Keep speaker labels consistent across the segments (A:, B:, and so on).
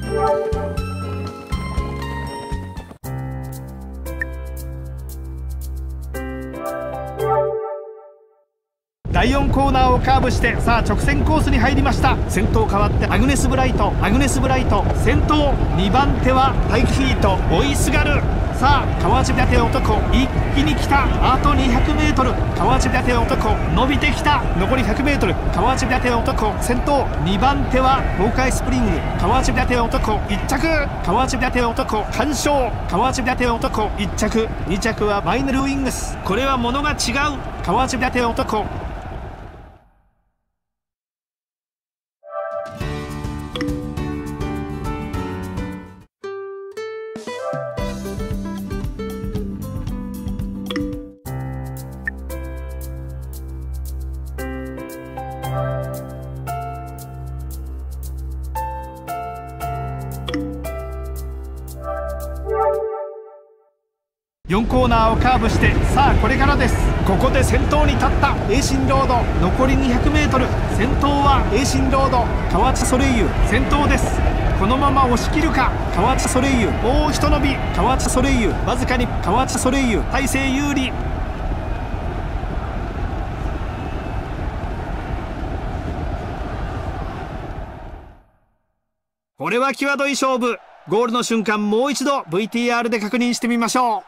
A: 第4コーナーをカーブしてさあ直線コースに入りました。先頭変わってアグネス・ブライト先頭。2番手はタイキフィート追いすがる。さあ川内立男一気に来た。あと 200m 川内立男伸びてきた。残り 100m 川内立男先頭。2番手は東海スプリング川内立男1着。川内立男完勝。川内立男1着。2着はマイネルウィングス。これはものが違う。川内立男。4コーナーをカーブしてさあこれからです。ここで先頭に立った栄新ロード。残り 200m 先頭は栄新ロード。河内ソレイユ先頭です。このまま押し切るか。河内ソレイユもうひと伸び。河内ソレイユわずかに河内ソレイユ大勢有利。これは際どい勝負。ゴールの瞬間もう一度 VTR で確認してみましょう。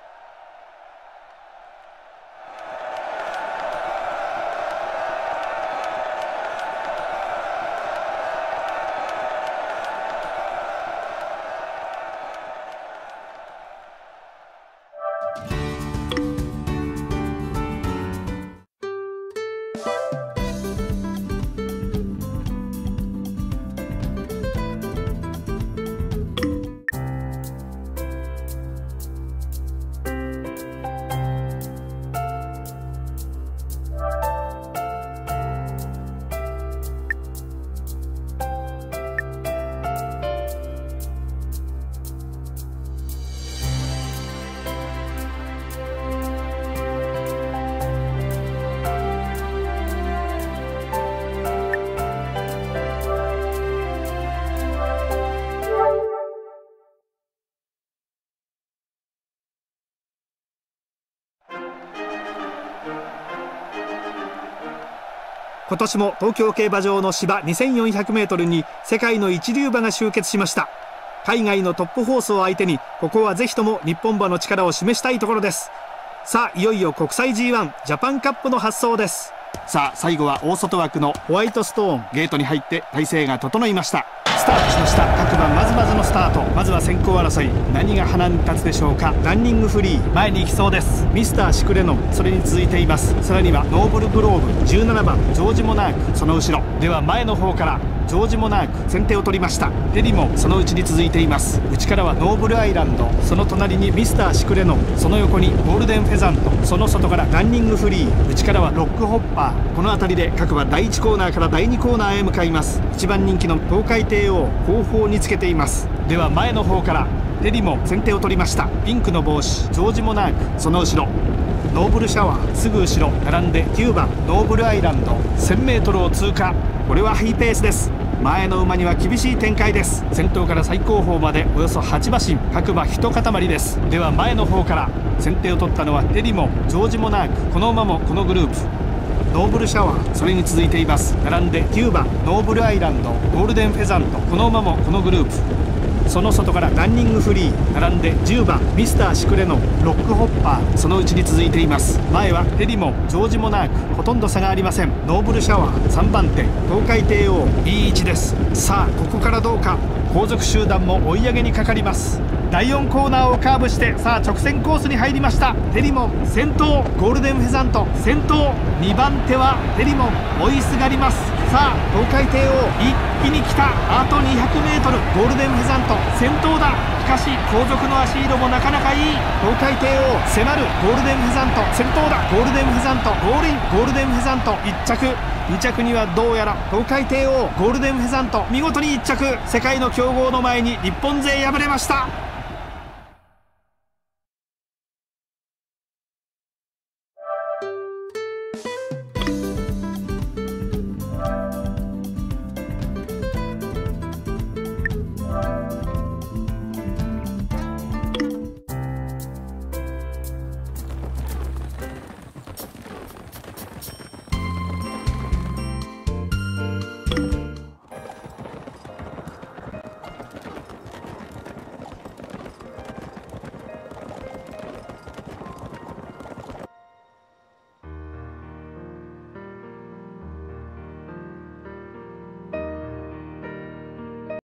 A: 今年も東京競馬場の芝 2400m に世界の一流馬が集結しました。海外のトップホースを相手にここはぜひとも日本馬の力を示したいところです。さあいよいよ国際 G1 ジャパンカップの発走です。さあ最後は大外枠のホワイトストーンゲートに入って体勢が整いました。スタートしました。各馬まずまずのスタート。まずは先行争い、何が花に立つでしょうか。ランニングフリー前に行きそうです。ミスターシクレノンそれに続いています。さらにはノーブルグローブ17番ジョージモナークその後ろでは前の方からジョージモナーク先手を取りました。デリもそのうちに続いています。内からはノーブルアイランド、その隣にミスターシクレノン、その横にゴールデンフェザント、その外からランニングフリー、内からはロックホッパー。この辺りで各馬第1コーナーから第2コーナーへ向かいます。1番人気の東海帝王後方につけています。では前の方からデリも先手を取りました。ピンクの帽子ジョージモナークその後ろ、ノーブルシャワーすぐ後ろ並んで9番ノーブルアイランド 1000m を通過。これはハイペースです。前の馬には厳しい展開です。先頭から最後方までおよそ8馬身、各馬一塊です。では前の方から先手を取ったのはデリモジョージモナーク、この馬もこのグループ。ノーブルシャワーそれに続いています。並んで9番ノーブルアイランドゴールデンフェザント、この馬もこのグループ。その外からランニングフリー並んで10番ミスターシクレノンロックホッパー、そのうちに続いています。前はデリモンジョージモナーク、ほとんど差がありません。ノーブルシャワー3番手東海帝王いい位置です。さあここからどうか。後続集団も追い上げにかかります。第4コーナーをカーブしてさあ直線コースに入りました。デリモン先頭、ゴールデンフェザント先頭、2番手はデリモン追いすがります。さあ東海帝王一気に来た。あと 200m ゴールデンフェザント先頭だ。しかし後続の足色もなかなかいい。東海帝王迫るゴールデンフェザント先頭だ。ゴールデンフェザントゴールイン、ゴールデンフェザント1着、2着にはどうやら東海帝王ゴールデンフェザント見事に1着。世界の強豪の前に日本勢敗れました。